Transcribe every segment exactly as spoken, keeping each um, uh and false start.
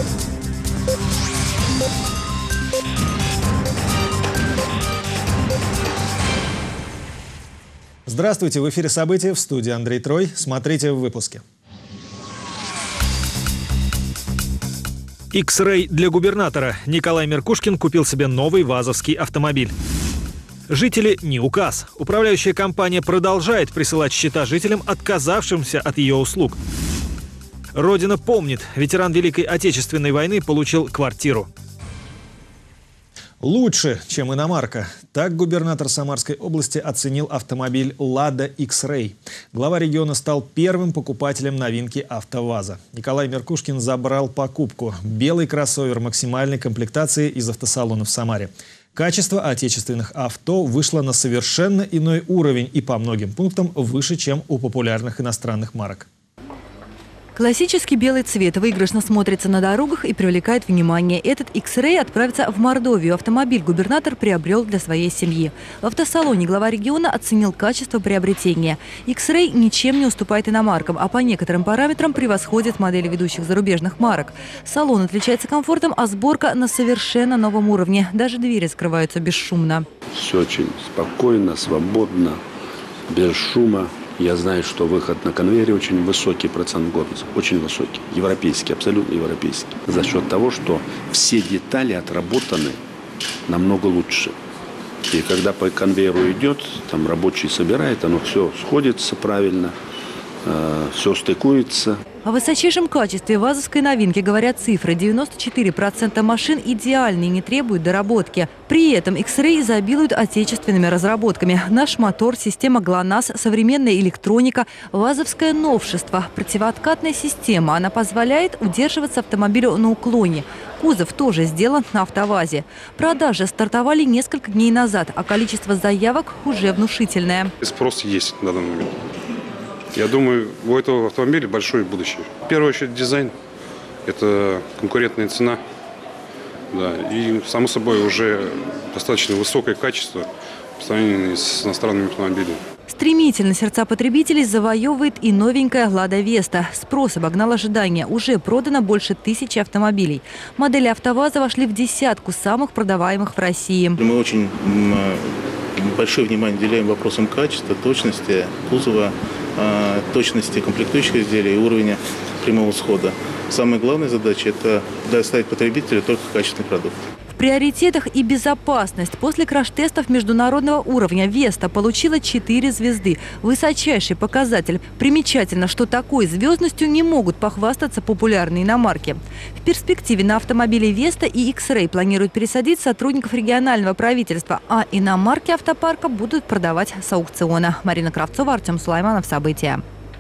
Здравствуйте, в эфире «События», в студии Андрей Трой. Смотрите в выпуске. X-Ray для губернатора. Николай Меркушкин купил себе новый вазовский автомобиль. Жители не указ. Управляющая компания продолжает присылать счета жителям, отказавшимся от ее услуг. Родина помнит. Ветеран Великой Отечественной войны получил квартиру. Лучше, чем иномарка. Так губернатор Самарской области оценил автомобиль «Лада X-Ray». Глава региона стал первым покупателем новинки «АвтоВАЗа». Николай Меркушкин забрал покупку. Белый кроссовер максимальной комплектации из автосалона в Самаре. Качество отечественных авто вышло на совершенно иной уровень и по многим пунктам выше, чем у популярных иностранных марок. Классический белый цвет выигрышно смотрится на дорогах и привлекает внимание. Этот X-Ray отправится в Мордовию. Автомобиль губернатор приобрел для своей семьи. В автосалоне глава региона оценил качество приобретения. X-Ray ничем не уступает иномаркам, а по некоторым параметрам превосходит модели ведущих зарубежных марок. Салон отличается комфортом, а сборка на совершенно новом уровне. Даже двери скрываются бесшумно. Все очень спокойно, свободно, без шума. Я знаю, что выход на конвейере очень высокий процент годности, очень высокий, европейский, абсолютно европейский. За счет того, что все детали отработаны намного лучше. И когда по конвейеру идет, там рабочий собирает, оно все сходится правильно, э, все стыкуется. О высочайшем качестве вазовской новинки говорят цифры. девяносто четыре процента машин идеальны и не требуют доработки. При этом X-Ray изобилует отечественными разработками. Наш мотор, система ГЛОНАСС, современная электроника, вазовское новшество, противооткатная система. Она позволяет удерживаться автомобилю на уклоне. Кузов тоже сделан на АвтоВАЗе. Продажи стартовали несколько дней назад, а количество заявок уже внушительное. Спрос есть на данный момент. Я думаю, у этого автомобиля большое будущее. В первую очередь дизайн, это конкурентная цена, да, и, само собой, уже достаточно высокое качество по сравнению с иностранными автомобилями. Стремительно сердца потребителей завоевывает и новенькая «Лада Веста». Спрос обогнал ожидания. Уже продано больше тысячи автомобилей. Модели АвтоВАЗа вошли в десятку самых продаваемых в России. Мы очень большое внимание уделяем вопросам качества, точности кузова, точности комплектующих изделий и уровня прямого схода. Самая главная задача – это доставить потребителю только качественный продукт. В приоритетах и безопасность. После краш-тестов международного уровня «Веста» получила четыре звезды. Высочайший показатель. Примечательно, что такой звездностью не могут похвастаться популярные иномарки. В перспективе на автомобиле «Веста» и X-Ray планируют пересадить сотрудников регионального правительства, а иномарки автопарка будут продавать с аукциона. Марина Кравцова, Артем Сулайманов. События.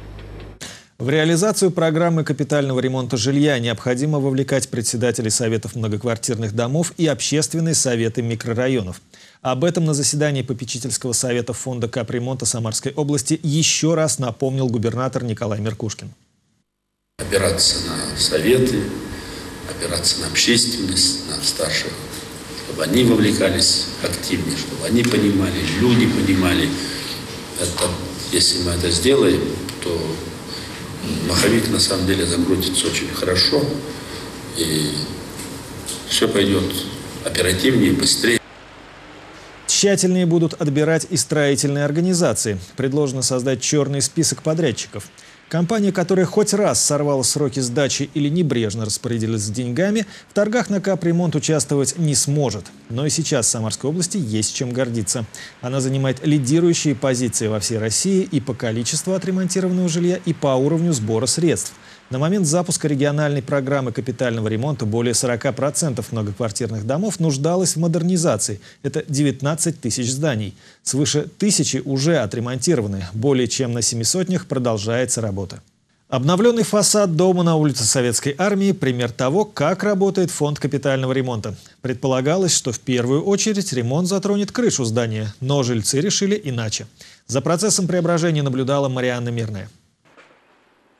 В реализацию программы капитального ремонта жилья необходимо вовлекать председателей советов многоквартирных домов и общественные советы микрорайонов. Об этом на заседании попечительского совета фонда капремонта Самарской области еще раз напомнил губернатор Николай Меркушкин. Опираться на советы, опираться на общественность, на старших, чтобы они вовлекались активнее, чтобы они понимали, люди понимали. Это, если мы это сделаем, то маховик на самом деле закрутится очень хорошо, и все пойдет оперативнее, быстрее. Тщательнее будут отбирать и строительные организации. Предложено создать черный список подрядчиков. Компания, которая хоть раз сорвала сроки сдачи или небрежно распорядилась с деньгами, в торгах на капремонт участвовать не сможет. Но и сейчас в Самарской области есть чем гордиться. Она занимает лидирующие позиции во всей России и по количеству отремонтированного жилья, и по уровню сбора средств. На момент запуска региональной программы капитального ремонта более сорока процентов многоквартирных домов нуждалось в модернизации. Это девятнадцать тысяч зданий. Свыше тысячи уже отремонтированы. Более чем на семи сотнях продолжается работа. Обновленный фасад дома на улице Советской Армии – пример того, как работает фонд капитального ремонта. Предполагалось, что в первую очередь ремонт затронет крышу здания, но жильцы решили иначе. За процессом преображения наблюдала Марианна Мирная.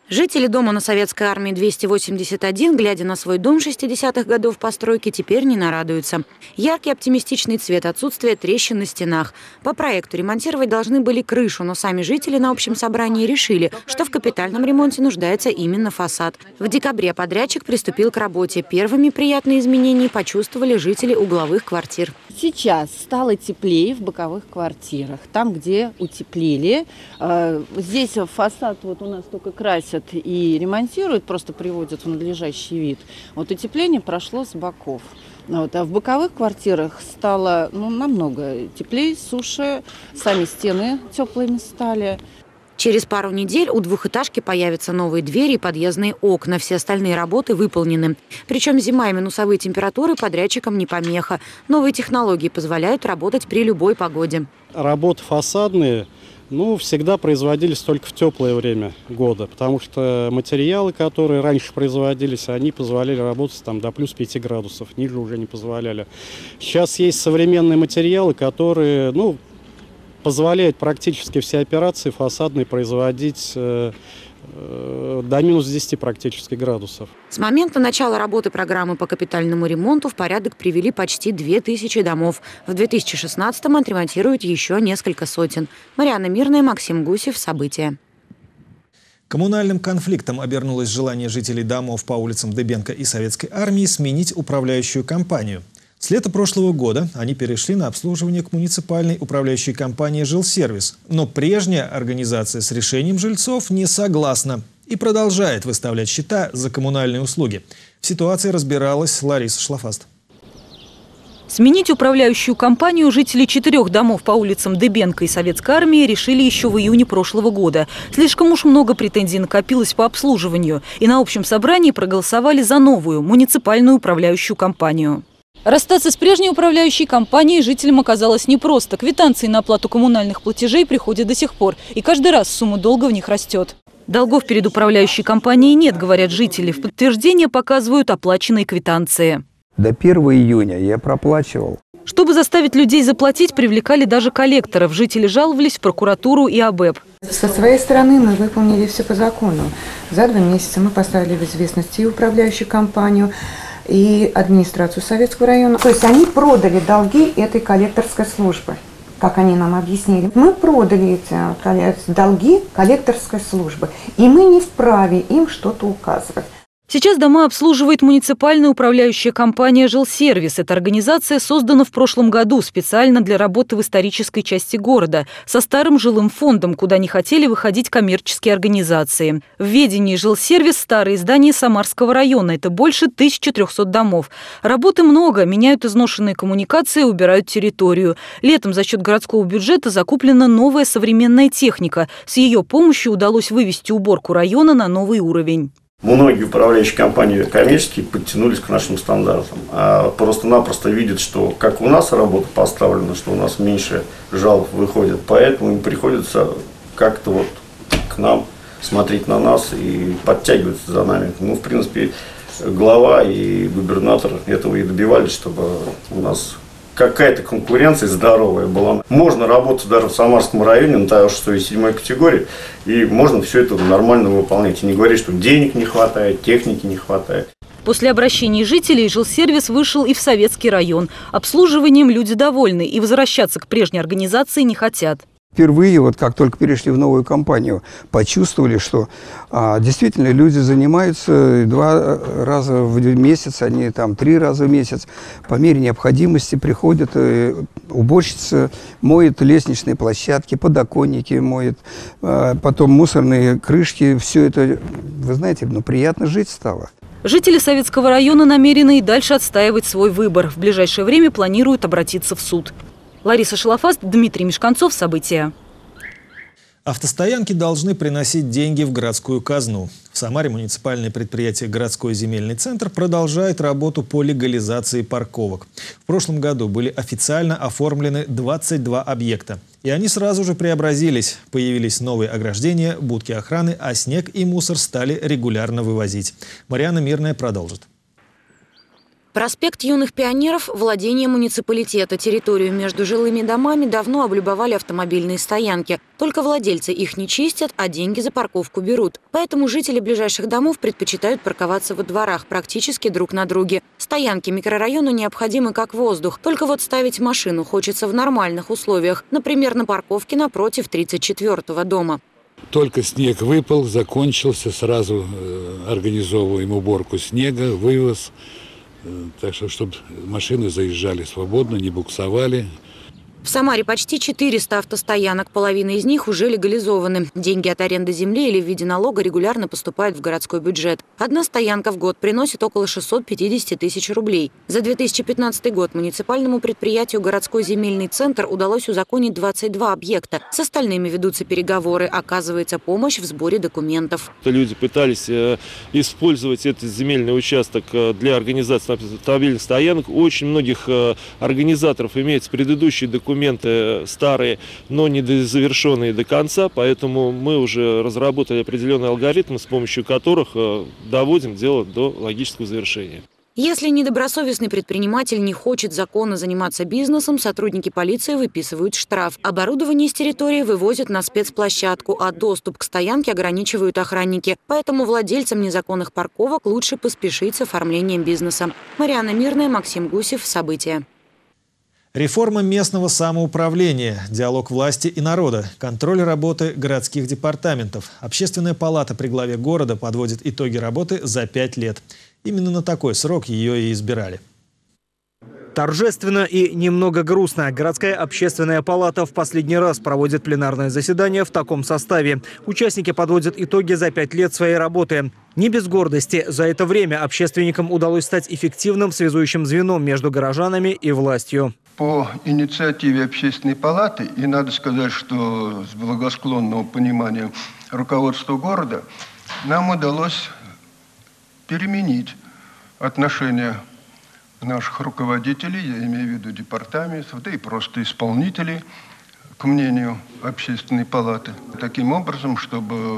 Жители дома на Советской армии двести восемьдесят один, глядя на свой дом шестидесятых годов постройки, теперь не нарадуются. Яркий оптимистичный цвет, отсутствие трещин на стенах. По проекту ремонтировать должны были крышу, но сами жители на общем собрании решили, что в капитальном ремонте нуждается именно фасад. В декабре подрядчик приступил к работе. Первыми приятные изменения почувствовали жители угловых квартир. Сейчас стало теплее в боковых квартирах, там, где утеплили. Здесь фасад вот у нас только красят и ремонтируют, просто приводят в надлежащий вид. Вот утепление прошло с боков. Вот. А в боковых квартирах стало ну, намного теплее, суше, сами стены теплыми стали. Через пару недель у двухэтажки появятся новые двери и подъездные окна. Все остальные работы выполнены. Причем зима и минусовые температуры подрядчикам не помеха. Новые технологии позволяют работать при любой погоде. Работы фасадные ну, всегда производились только в теплое время года, потому что материалы, которые раньше производились, они позволяли работать там, до плюс пяти градусов, ниже уже не позволяли. Сейчас есть современные материалы, которые ну, позволяют практически все операции фасадные производить э, э, до минус десяти практически градусов. С момента начала работы программы по капитальному ремонту в порядок привели почти две тысячи домов. В две тысячи шестнадцатом отремонтируют еще несколько сотен. Марьяна Мирная, Максим Гусев. События. Коммунальным конфликтом обернулось желание жителей домов по улицам Дыбенко и Советской армии сменить управляющую компанию. С лета прошлого года они перешли на обслуживание к муниципальной управляющей компании «Жилсервис». Но прежняя организация с решением жильцов не согласна и продолжает выставлять счета за коммунальные услуги. В ситуации разбиралась Лариса Шлафаст. Сменить управляющую компанию жители четырех домов по улицам Дыбенко и Советской армии решили еще в июне прошлого года. Слишком уж много претензий накопилось по обслуживанию. И на общем собрании проголосовали за новую муниципальную управляющую компанию. Расстаться с прежней управляющей компанией жителям оказалось непросто. Квитанции на оплату коммунальных платежей приходят до сих пор. И каждый раз сумма долга в них растет. Долгов перед управляющей компанией нет, говорят жители. В подтверждение показывают оплаченные квитанции. До первого июня я проплачивал. Чтобы заставить людей заплатить, привлекали даже коллекторов. Жители жаловались в прокуратуру и АБЭП. Со своей стороны мы выполнили все по закону. За два месяца мы поставили в известность и управляющую компанию, и администрацию Советского района. То есть они продали долги этой коллекторской службы, как они нам объяснили. Мы продали эти долги коллекторской службы, и мы не вправе им что-то указывать. Сейчас дома обслуживает муниципальная управляющая компания «Жилсервис». Эта организация создана в прошлом году специально для работы в исторической части города, со старым жилым фондом, куда не хотели выходить коммерческие организации. В ведении «Жилсервис» старые здания Самарского района. Это больше тысячи трёхсот домов. Работы много. Меняют изношенные коммуникации, убирают территорию. Летом за счет городского бюджета закуплена новая современная техника. С ее помощью удалось вывести уборку района на новый уровень. Многие управляющие компании коммерческие подтянулись к нашим стандартам, а просто-напросто видят, что как у нас работа поставлена, что у нас меньше жалоб выходит, поэтому им приходится как-то вот к нам смотреть на нас и подтягиваться за нами. Ну, в принципе, глава и губернатор этого и добивались, чтобы у нас какая-то конкуренция здоровая была. Можно работать даже в Самарском районе на шестой и седьмой категории, и можно все это нормально выполнять. И не говорить, что денег не хватает, техники не хватает. После обращений жителей «Жилсервис» вышел и в Советский район. Обслуживанием люди довольны и возвращаться к прежней организации не хотят. Впервые, вот как только перешли в новую компанию, почувствовали, что а, действительно люди занимаются два раза в месяц, они там три раза в месяц. По мере необходимости приходят, э, уборщица моет лестничные площадки, подоконники моет, а, потом мусорные крышки. Все это, вы знаете, ну, приятно жить стало. Жители Советского района намерены и дальше отстаивать свой выбор. В ближайшее время планируют обратиться в суд. Лариса Шлафаст, Дмитрий Мешканцов. События. Автостоянки должны приносить деньги в городскую казну. В Самаре муниципальное предприятие «Городской земельный центр» продолжает работу по легализации парковок. В прошлом году были официально оформлены двадцать два объекта. И они сразу же преобразились. Появились новые ограждения, будки охраны, а снег и мусор стали регулярно вывозить. Марьяна Мирная продолжит. Проспект Юных Пионеров – владение муниципалитета. Территорию между жилыми домами давно облюбовали автомобильные стоянки. Только владельцы их не чистят, а деньги за парковку берут. Поэтому жители ближайших домов предпочитают парковаться во дворах практически друг на друге. Стоянки микрорайону необходимы как воздух. Только вот ставить машину хочется в нормальных условиях. Например, на парковке напротив тридцать четвёртого дома. Только снег выпал, закончился, сразу организовываем уборку снега, вывоз. Так что, чтобы машины заезжали свободно, не буксовали. В Самаре почти четыреста автостоянок, половина из них уже легализованы. Деньги от аренды земли или в виде налога регулярно поступают в городской бюджет. Одна стоянка в год приносит около шестисот пятидесяти тысяч рублей. За две тысячи пятнадцатый год муниципальному предприятию «Городской земельный центр» удалось узаконить двадцать два объекта. С остальными ведутся переговоры. Оказывается помощь в сборе документов. Люди пытались использовать этот земельный участок для организации автомобильных стоянок. У очень многих организаторов имеются предыдущие документы. Документы старые, но не завершенные до конца, поэтому мы уже разработали определенные алгоритмы, с помощью которых доводим дело до логического завершения. Если недобросовестный предприниматель не хочет законно заниматься бизнесом, сотрудники полиции выписывают штраф. Оборудование с территории вывозят на спецплощадку, а доступ к стоянке ограничивают охранники. Поэтому владельцам незаконных парковок лучше поспешить с оформлением бизнеса. Марьяна Мирная, Максим Гусев. События. Реформа местного самоуправления, диалог власти и народа, контроль работы городских департаментов. Общественная палата при главе города подводит итоги работы за пять лет. Именно на такой срок ее и избирали. Торжественно и немного грустно. Городская общественная палата в последний раз проводит пленарное заседание в таком составе. Участники подводят итоги за пять лет своей работы. Не без гордости. За это время общественникам удалось стать эффективным связующим звеном между горожанами и властью. По инициативе общественной палаты, и надо сказать, что с благосклонного понимания руководства города, нам удалось переменить отношения наших руководителей, я имею в виду департаментов, да и просто исполнителей, к мнению общественной палаты. Таким образом, чтобы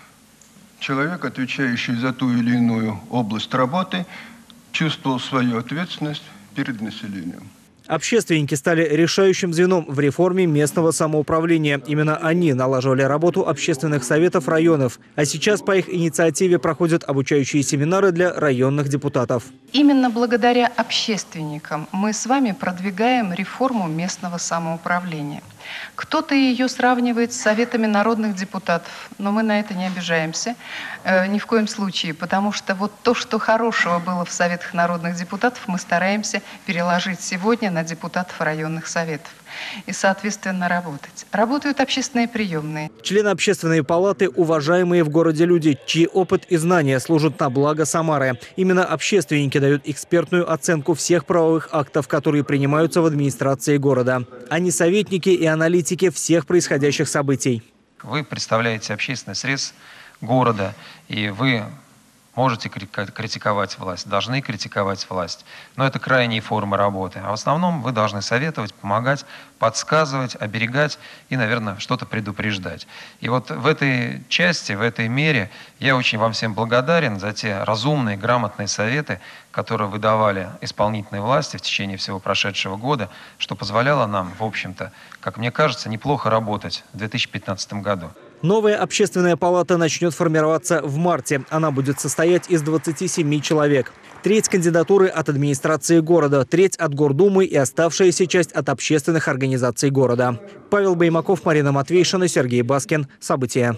человек, отвечающий за ту или иную область работы, чувствовал свою ответственность перед населением. Общественники стали решающим звеном в реформе местного самоуправления. Именно они налаживали работу общественных советов районов. А сейчас по их инициативе проходят обучающие семинары для районных депутатов. Именно благодаря общественникам мы с вами продвигаем реформу местного самоуправления. Кто-то ее сравнивает с советами народных депутатов, но мы на это не обижаемся э, ни в коем случае, потому что вот то, что хорошего было в советах народных депутатов, мы стараемся переложить сегодня на депутатов районных советов и, соответственно, работать. Работают общественные приемные. Члены общественной палаты – уважаемые в городе люди, чьи опыт и знания служат на благо Самары. Именно общественники дают экспертную оценку всех правовых актов, которые принимаются в администрации города. Они советники и аналитики всех происходящих событий. Вы представляете общественный срез города, и вы можете критиковать власть, должны критиковать власть. Но это крайние формы работы. А в основном вы должны советовать, помогать, подсказывать, оберегать и, наверное, что-то предупреждать. И вот в этой части, в этой мере я очень вам всем благодарен за те разумные, грамотные советы, которые вы давали исполнительной власти в течение всего прошедшего года, что позволяло нам, в общем-то, как мне кажется, неплохо работать в две тысячи пятнадцатом году. Новая общественная палата начнет формироваться в марте. Она будет состоять из двадцати семи человек. Треть кандидатуры от администрации города, треть от Гордумы и оставшаяся часть от общественных организаций города. Павел Баймаков, Марина Матвейшина, Сергей Баскин. События.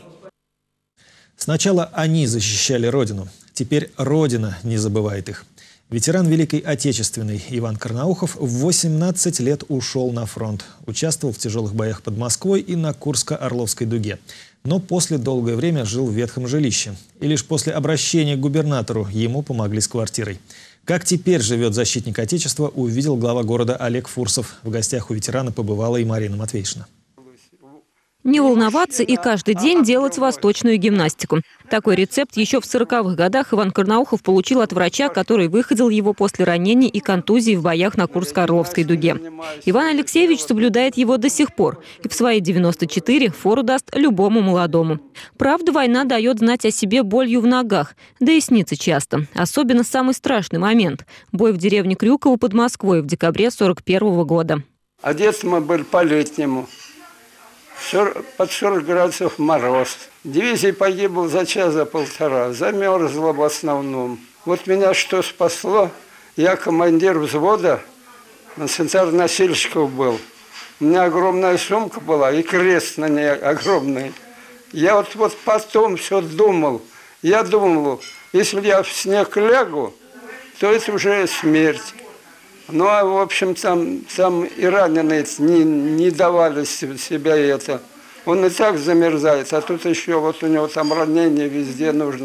Сначала они защищали Родину. Теперь Родина не забывает их. Ветеран Великой Отечественной Иван Карнаухов в восемнадцать лет ушел на фронт. Участвовал в тяжелых боях под Москвой и на Курско-Орловской дуге. Но после долгое время жил в ветхом жилище. И лишь после обращения к губернатору ему помогли с квартирой. Как теперь живет защитник Отечества, увидел глава города Олег Фурсов. В гостях у ветерана побывала и Марина Матвейшина. Не волноваться и каждый день делать восточную гимнастику. Такой рецепт еще в сороковых годах Иван Карнаухов получил от врача, который выходил его после ранений и контузий в боях на Курско-Орловской дуге. Иван Алексеевич соблюдает его до сих пор и в свои девяносто четыре фору даст любому молодому. Правда, война дает знать о себе болью в ногах, да и снится часто. Особенно самый страшный момент – бой в деревне Крюково под Москвой в декабре сорок первого года. Одеты мы были по-летнему. Под сорок градусов мороз. Дивизия погибла за час, за полтора. Замерзла в основном. Вот меня что спасло? Я командир взвода, санитар-носильщиков был. У меня огромная сумка была и крест на ней огромный. Я вот, вот потом все думал. Я думал, если я в снег лягу, то это уже смерть. Ну, а в общем, там, там и раненые не, не давали себя это. Он и так замерзает, а тут еще вот у него там ранения везде нужно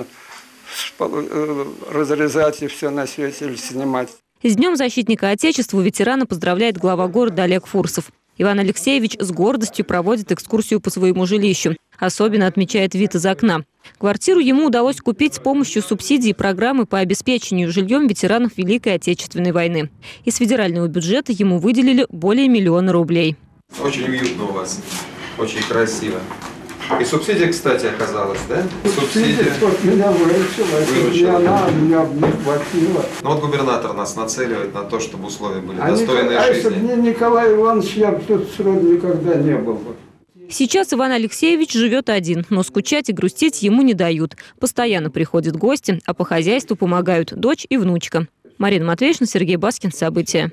разрезать и все на свете или снимать. С Днем защитника Отечества ветерана поздравляет глава города Олег Фурсов. Иван Алексеевич с гордостью проводит экскурсию по своему жилищу. Особенно отмечает вид из окна. Квартиру ему удалось купить с помощью субсидий программы по обеспечению жильем ветеранов Великой Отечественной войны. Из федерального бюджета ему выделили более миллиона рублей. Очень уютно у вас, очень красиво. И субсидия, кстати, оказалась, да? Субсидия вот меня выручила, меня она меня не хватило. Ну вот губернатор нас нацеливает на то, чтобы условия были а достойные Николай, жизни. А если бы не Николай Иванович, я бы тут сроду никогда не был бы. Сейчас Иван Алексеевич живет один, но скучать и грустить ему не дают. Постоянно приходят гости, а по хозяйству помогают дочь и внучка. Марина Матвеевна, Сергей Баскин. События.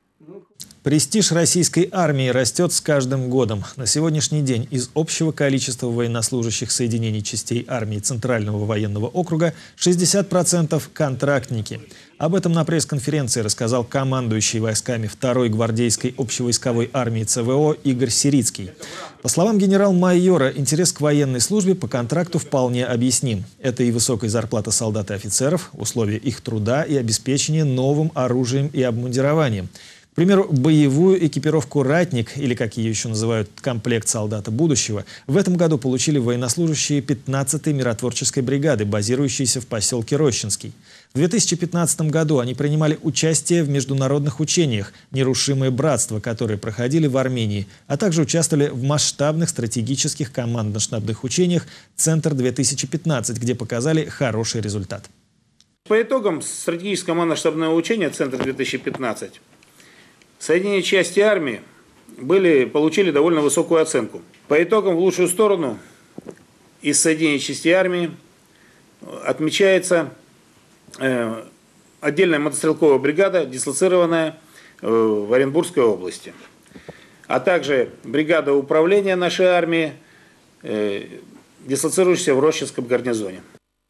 Престиж российской армии растет с каждым годом. На сегодняшний день из общего количества военнослужащих соединений частей армии Центрального военного округа шестьдесят процентов – контрактники. Об этом на пресс-конференции рассказал командующий войсками второй гвардейской общевойсковой армии ЦВО Игорь Сирицкий. По словам генерал-майора, интерес к военной службе по контракту вполне объясним. Это и высокая зарплата солдат и офицеров, условия их труда и обеспечение новым оружием и обмундированием. К примеру, боевую экипировку «Ратник», или как ее еще называют, комплект солдата будущего, в этом году получили военнослужащие пятнадцатой миротворческой бригады, базирующейся в поселке Рощинский. В две тысячи пятнадцатом году они принимали участие в международных учениях «Нерушимое братство», которые проходили в Армении, а также участвовали в масштабных стратегических командно-штабных учениях «Центр-две тысячи пятнадцать», где показали хороший результат. По итогам стратегического командно-штабного учения «Центр-две тысячи пятнадцать» соединения части армии были, получили довольно высокую оценку. По итогам в лучшую сторону из соединений частей армии отмечается э, отдельная мотострелковая бригада, дислоцированная э, в Оренбургской области, а также бригада управления нашей армии, э, дислоцирующаяся в Рощинском гарнизоне.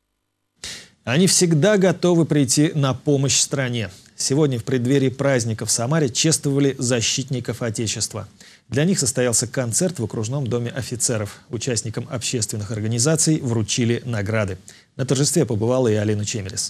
Они всегда готовы прийти на помощь стране. Сегодня в преддверии праздника в Самаре чествовали защитников Отечества. Для них состоялся концерт в окружном доме офицеров. Участникам общественных организаций вручили награды. На торжестве побывала и Алина Чемерис.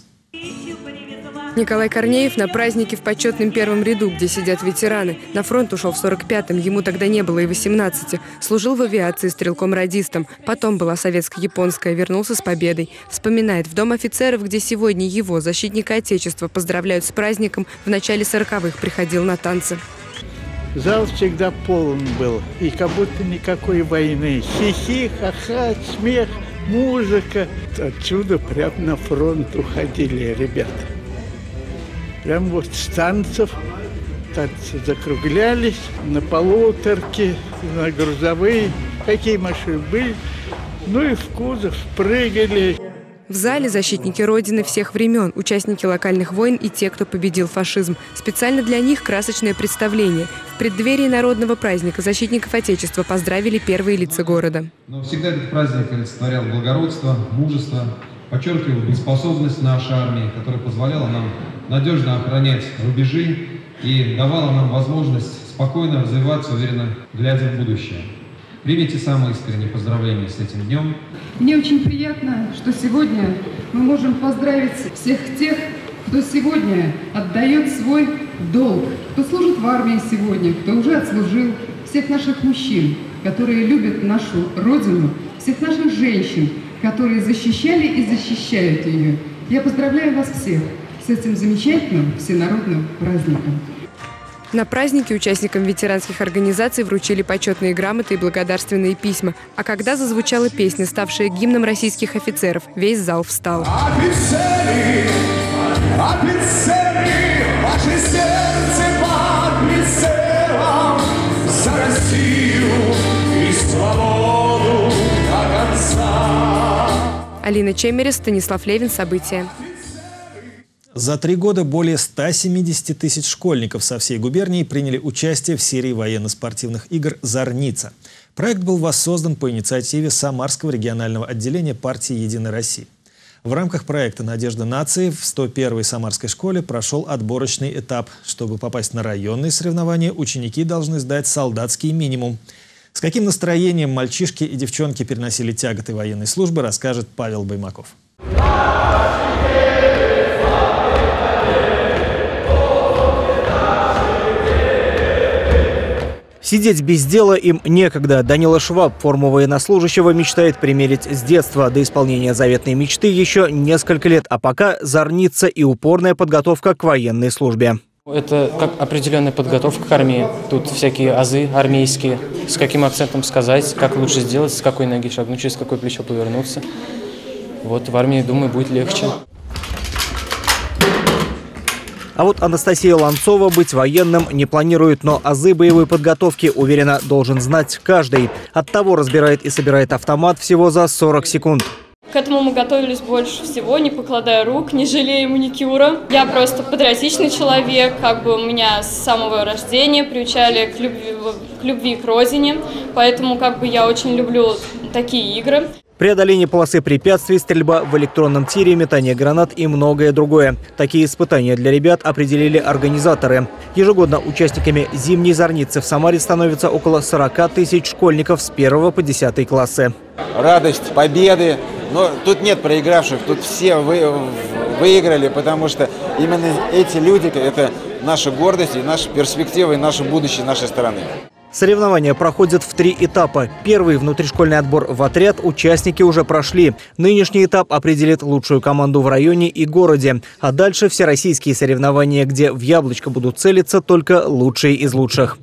Николай Корнеев на празднике в почетном первом ряду, где сидят ветераны. На фронт ушел в сорок пятом, ему тогда не было и восемнадцати. Служил в авиации стрелком-радистом. Потом была советско-японская, вернулся с победой. Вспоминает, в дом офицеров, где сегодня его, защитника Отечества, поздравляют с праздником, в начале сороковых приходил на танцы. Зал всегда полон был, и как будто никакой войны. Хихи, ха-ха, смех, музыка. Отсюда прямо на фронт уходили ребята. Прям вот с танцев, танцы закруглялись, на полуторки, на грузовые, какие машины были, ну и в кузов прыгали. В зале защитники Родины всех времен, участники локальных войн и те, кто победил фашизм. Специально для них красочное представление. В преддверии народного праздника защитников Отечества поздравили первые лица города. Но всегда этот праздник олицетворял благородство, мужество, подчеркивал боеспособность нашей армии, которая позволяла нам надежно охранять рубежи и давала нам возможность спокойно развиваться, уверенно глядя в будущее. Примите самые искренние поздравления с этим днем. Мне очень приятно, что сегодня мы можем поздравить всех тех, кто сегодня отдает свой долг, кто служит в армии сегодня, кто уже отслужил, всех наших мужчин. которые любят нашу Родину, всех наших женщин, которые защищали и защищают ее. Я поздравляю вас всех с этим замечательным всенародным праздником. На празднике участникам ветеранских организаций вручили почетные грамоты и благодарственные письма. А когда зазвучала песня, ставшая гимном российских офицеров, весь зал встал. Офицеры, офицеры, ваше сердце под прицелом за Россию и свободу до конца. Алина Чемерис, Станислав Левин. События. За три года более ста семидесяти тысяч школьников со всей губернии приняли участие в серии военно-спортивных игр «Зорница». Проект был воссоздан по инициативе Самарского регионального отделения партии «Единая Россия». В рамках проекта «Надежда нации» в сто первой Самарской школе прошел отборочный этап. Чтобы попасть на районные соревнования, ученики должны сдать солдатский минимум. С каким настроением мальчишки и девчонки переносили тяготы военной службы, расскажет Павел Баймаков. Сидеть без дела им некогда. Данила Шваб форму военнослужащего мечтает примерить с детства. До исполнения заветной мечты еще несколько лет, а пока зорница и упорная подготовка к военной службе. Это как определенная подготовка к армии. Тут всякие азы армейские. С каким акцентом сказать, как лучше сделать, с какой ноги шагнуть, через какое плечо повернуться. Вот в армии, думаю, будет легче. А вот Анастасия Ланцова быть военным не планирует, но азы боевой подготовки, уверена, должен знать каждый. Оттого разбирает и собирает автомат всего за сорок секунд. К этому мы готовились больше всего, не покладая рук, не жалея маникюра. Я просто патриотичный человек, как бы меня с самого рождения приучали к любви, к любви к родине, поэтому как бы я очень люблю такие игры. Преодоление полосы препятствий, стрельба в электронном тире, метание гранат и многое другое. Такие испытания для ребят определили организаторы. Ежегодно участниками зимней зорницы в Самаре становится около сорока тысяч школьников с первого по десятый классы. Радость победы. Но тут нет проигравших, тут все вы, выиграли, потому что именно эти люди – это наша гордость и наша перспектива, и наше будущее нашей страны. Соревнования проходят в три этапа. Первый внутришкольный отбор в отряд участники уже прошли. Нынешний этап определит лучшую команду в районе и городе. А дальше всероссийские соревнования, где в яблочко будут целиться только лучшие из лучших.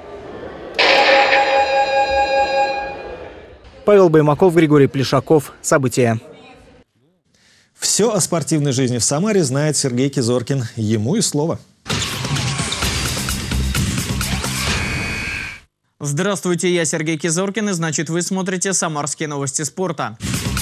Павел Баймаков, Григорий Плешаков. События. Все о спортивной жизни в Самаре знает Сергей Кизоркин. Ему и слово. Здравствуйте, я Сергей Кизоркин, и значит вы смотрите «Самарские новости спорта».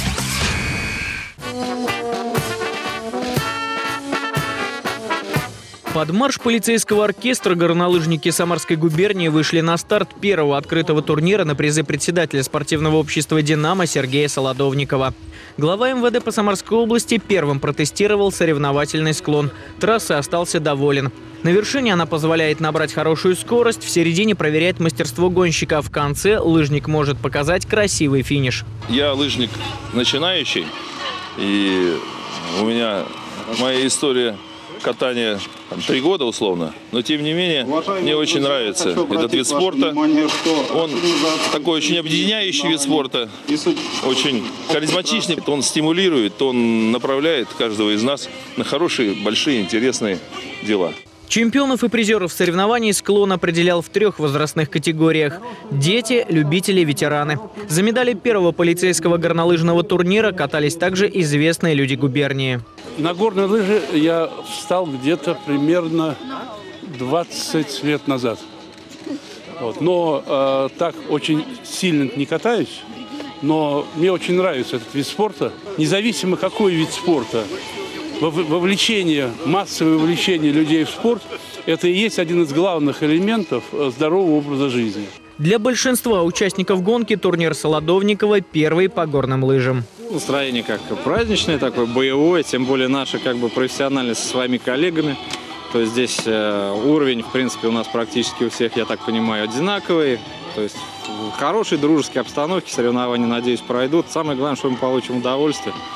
Под марш полицейского оркестра горнолыжники Самарской губернии вышли на старт первого открытого турнира на призы председателя спортивного общества «Динамо» Сергея Солодовникова. Глава эм вэ дэ по Самарской области первым протестировал соревновательный склон. Трассы остался доволен. На вершине она позволяет набрать хорошую скорость, в середине проверяет мастерство гонщика, а в конце лыжник может показать красивый финиш. Я лыжник начинающий, и у меня моя история катания там, три года условно, но тем не менее мне очень нравится этот вид спорта. Он такой очень объединяющий вид спорта, очень харизматичный, он стимулирует, он направляет каждого из нас на хорошие, большие, интересные дела. Чемпионов и призеров соревнований склон определял в трех возрастных категориях – дети, любители, ветераны. За медали первого полицейского горнолыжного турнира катались также известные люди губернии. На горные лыжи я встал где-то примерно двадцать лет назад. Вот. Но э, так очень сильно не катаюсь, но мне очень нравится этот вид спорта. Независимо какой вид спорта, вовлечение, массовое вовлечение людей в спорт – это и есть один из главных элементов здорового образа жизни. Для большинства участников гонки турнир Солодовникова первый по горным лыжам. Настроение как праздничное, такое боевое, тем более наше как бы профессиональное со своими коллегами. То есть здесь э, уровень, в принципе, у нас практически у всех, я так понимаю, одинаковый. То есть в хорошей дружеской обстановке соревнования, надеюсь, пройдут. Самое главное, что мы получим удовольствие.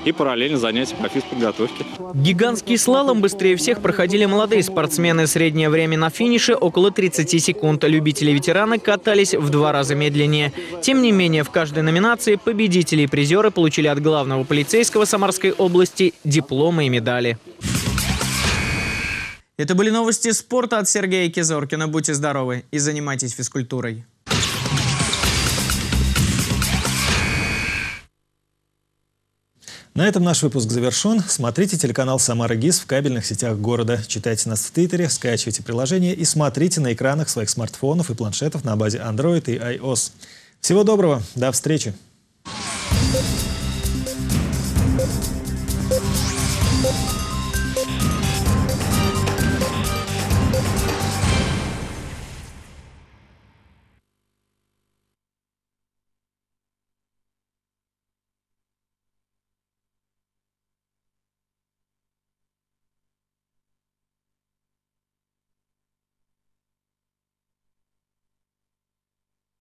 и параллельно занятия по физподготовке. Гигантский слалом быстрее всех проходили молодые спортсмены. Среднее время на финише около тридцати секунд. Любители-ветераны катались в два раза медленнее. Тем не менее, в каждой номинации победители и призеры получили от главного полицейского Самарской области дипломы и медали. Это были новости спорта от Сергея Кизоркина. Будьте здоровы и занимайтесь физкультурой. На этом наш выпуск завершен. Смотрите телеканал «Самара ГИС» в кабельных сетях города. Читайте нас в Твиттере, скачивайте приложение и смотрите на экранах своих смартфонов и планшетов на базе Android и iOS. Всего доброго, до встречи!